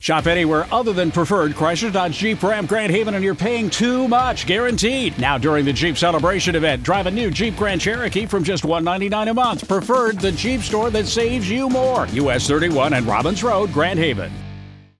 Shop anywhere other than Preferred, Chrysler, Dodge, Jeep, Ram, Grand Haven, and you're paying too much, guaranteed. Now during the Jeep Celebration event, drive a new Jeep Grand Cherokee from just $199 a month. Preferred, the Jeep store that saves you more. US 31 and Robbins Road, Grand Haven.